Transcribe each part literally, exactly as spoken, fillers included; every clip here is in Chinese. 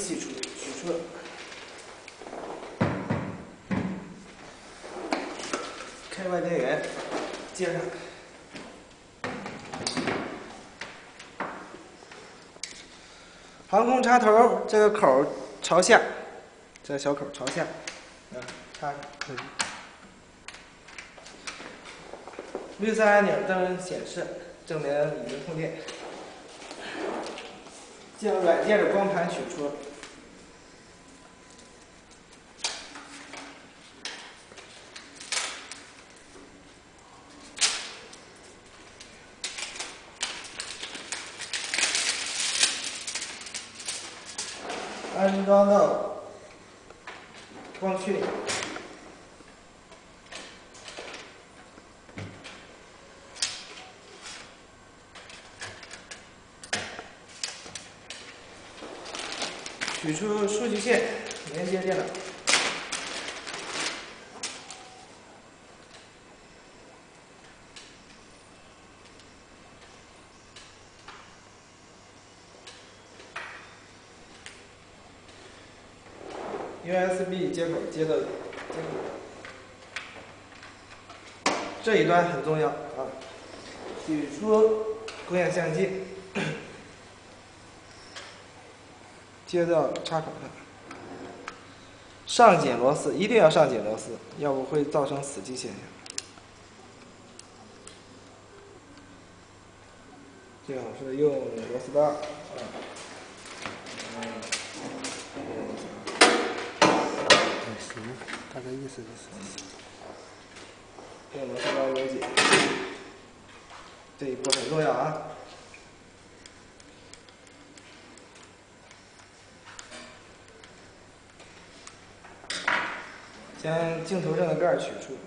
洗出取出，开外电源，接上。航空插头这个口朝下，这个小口朝下，嗯，插上。嗯。绿色按钮灯显示，证明已经通电。将软件的光盘取出。安装到光驱里。取出数据线，连接电脑。U S B 接口接到接口，这一端很重要啊！取出供样相机，接到插口上。上紧螺丝，一定要上紧螺丝，要不会造成死机现象。最好是用螺丝刀啊。 行，大概意思就是。 用螺丝刀揉紧，这一步很重要啊。将镜头上的盖儿取出，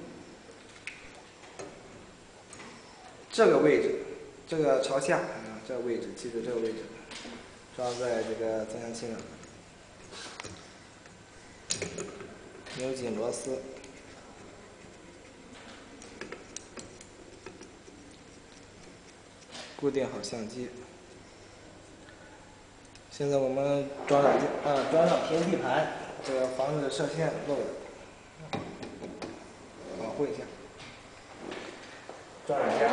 这个位置，这个朝下啊，这个位置，记住这个位置，装在这个增强器上，扭紧螺丝，固定好相机。现在我们装软件啊，装上平底盘，这个防止射线漏的。保护一下，装软件，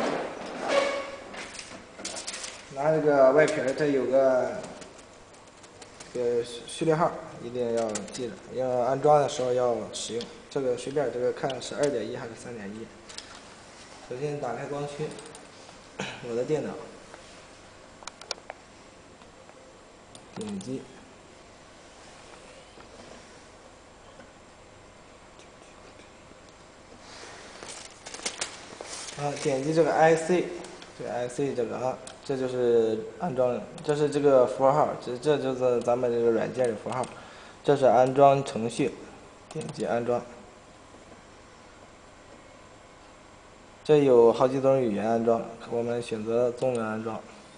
拿这个外皮儿，这有个这个序列号，一定要记着，要安装的时候要使用。这个随便，这个看是二点一还是三点一。首先打开光驱，我的电脑，点击。啊，点击这个 I C， 这个 I C 这个啊，这就是安装，这是这个符号，这这就是咱们这个软件的符号，这是安装程序，点击安装。这有好几种语言安装，我们选择中文安装。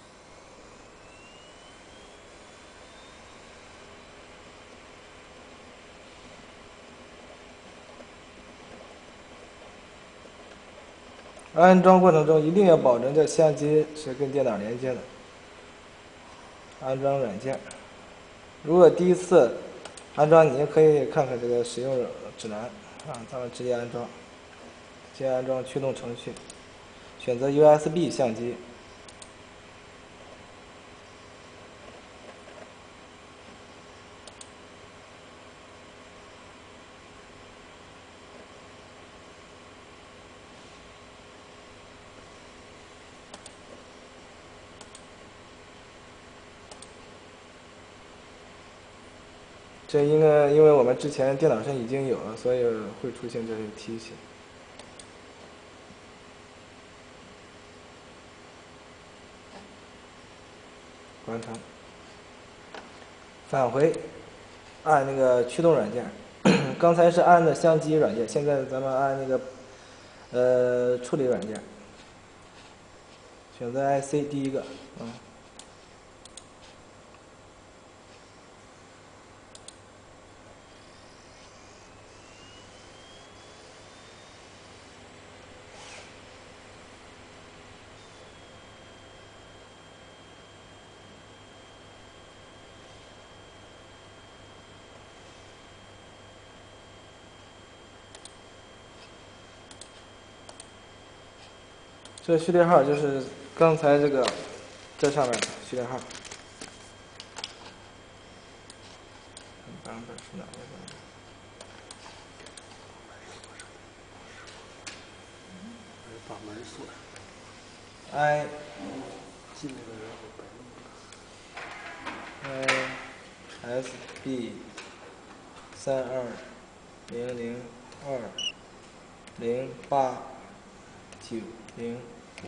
安装过程中一定要保证这相机是跟电脑连接的。安装软件，如果第一次安装，你也可以看看这个使用指南啊，咱们直接安装。直接安装驱动程序，选择 U S B 相机。这应该因为我们之前电脑上已经有了，所以会出现这些提醒。完成。返回，按那个驱动软件。刚才是按的相机软件，现在咱们按那个呃处理软件。选择 I C 第一个，嗯。 这序列号就是刚才这个这上面的序列号。版本是哪个版本把门锁上。 ？I 进那个人嗯 S B 三二零零二零八九零五。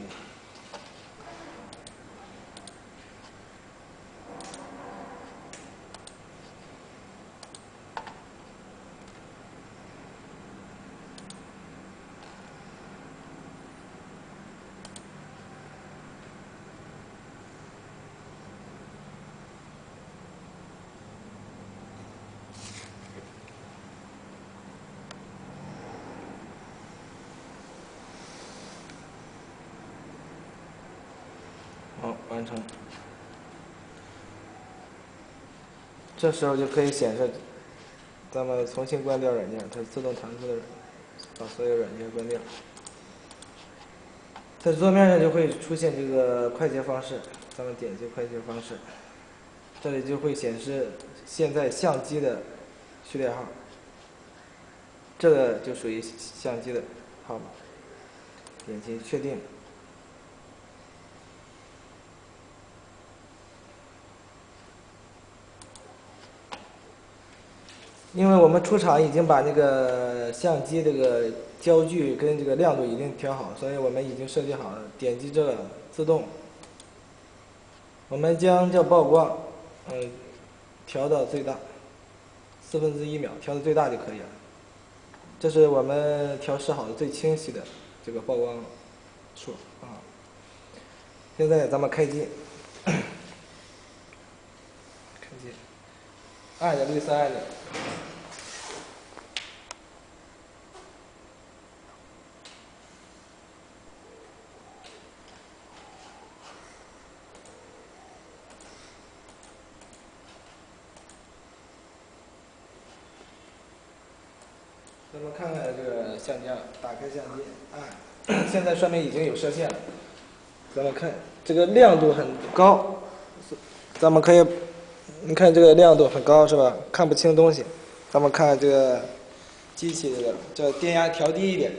好，完成。这时候就可以显示，咱们重新关掉软件，它自动弹出的，把所有软件关掉。在桌面上就会出现这个快捷方式，咱们点击快捷方式，这里就会显示现在相机的序列号，这个就属于相机的号码，点击确定。 因为我们出厂已经把那个相机这个焦距跟这个亮度已经调好，所以我们已经设计好了。点击这个自动，我们将这曝光，嗯，调到最大，四分之一秒，调到最大就可以了。这是我们调试好的最清晰的这个曝光数啊。现在咱们开机，开机，按着绿色按钮。 咱们看看这个相机啊，打开相机，按，现在上面已经有射线了。咱们看这个亮度很高，咱们可以，你看这个亮度很高是吧？看不清东西。咱们看这个机器这个，这电压调低一点，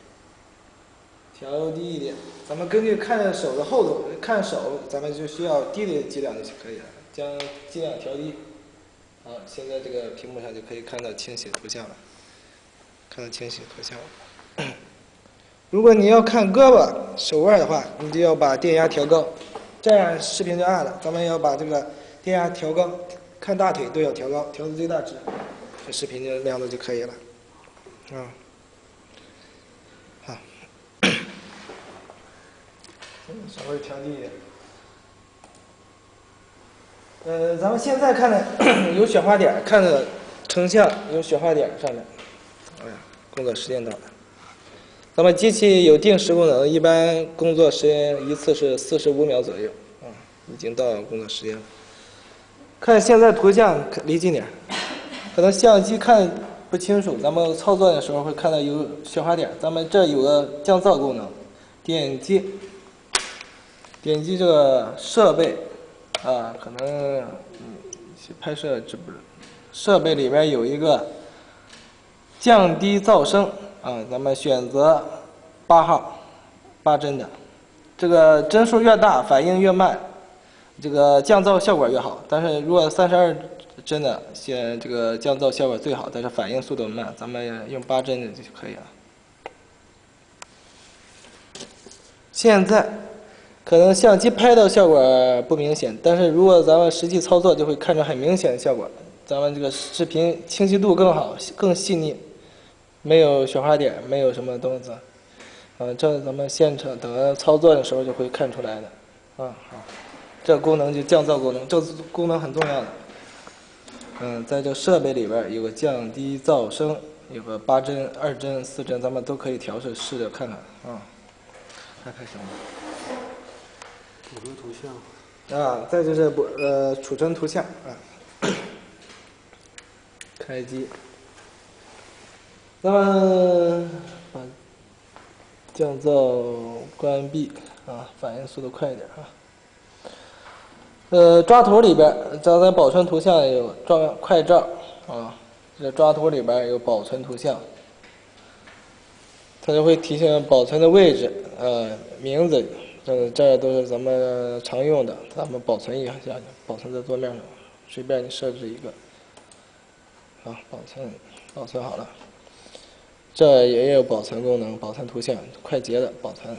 调低一点。咱们根据看手的厚度，看手咱们就需要低的剂量就可以了，将剂量调低。好，现在这个屏幕上就可以看到清晰图像了。 看到清晰图像。如果你要看胳膊、手腕的话，你就要把电压调高，这样视频就暗了。咱们要把这个电压调高，看大腿都要调高，调到最大值，这视频就亮度就可以了。啊，好，稍微调低一点。呃，咱们现在看的有雪花点，看着成像有雪花点上面。 哎呀，工作时间到了。咱们机器有定时功能，一般工作时间一次是四十五秒左右。啊、嗯，已经到工作时间了。看现在图像，离近点，可能相机看不清楚，咱们操作的时候会看到有雪花点。咱们这有个降噪功能，点击点击这个设备，啊，可能嗯拍摄这不是设备里边有一个。 降低噪声啊，咱们选择八号，八帧的，这个帧数越大，反应越慢，这个降噪效果越好。但是如果三十二帧的，选这个降噪效果最好，但是反应速度慢，咱们用八帧的就可以了。现在可能相机拍到效果不明显，但是如果咱们实际操作，就会看出很明显的效果。咱们这个视频清晰度更好，更细腻。 没有雪花点，没有什么东西，嗯，这咱们现场等操作的时候就会看出来的，啊，好，这功能就降噪功能，这功能很重要的，嗯，在这设备里边有个降低噪声，有个八帧、二帧、四帧，咱们都可以调试，试着看看，啊，看看什么？ 捕捉图像。 啊，再就是不呃储存图像啊，开机。 咱们把降噪关闭啊，反应速度快一点啊。呃，抓图里边，咱咱保存图像有抓快照啊，这抓图里边有保存图像，它就会提醒保存的位置、呃名字，这这都是咱们常用的，咱们保存一下，保存在桌面上，随便你设置一个，好，保存保存好了。这也有保存功能，保存图像，快捷的保存。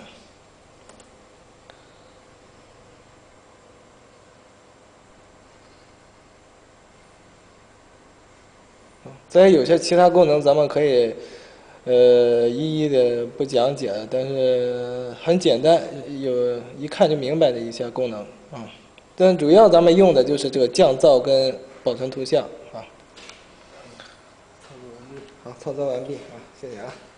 再有些其他功能，咱们可以，呃，一一的不讲解，但是很简单，有一看就明白的一些功能啊。但主要咱们用的就是这个降噪跟保存图像啊。好，操作完毕啊，谢谢啊。